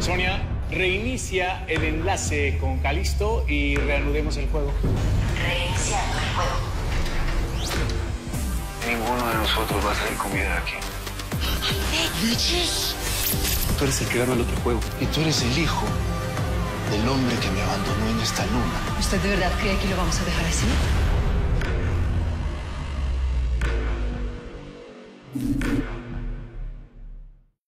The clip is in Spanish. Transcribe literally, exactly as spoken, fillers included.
Sonia, reinicia el enlace con Calisto y reanudemos el juego. Reiniciando el juego. Ninguno de nosotros va a salir con vida de aquí. ¡Bitches! Tú eres el que ganó el otro juego. Y tú eres el hijo del hombre que me abandonó en esta luna. ¿Usted de verdad cree que lo vamos a dejar así?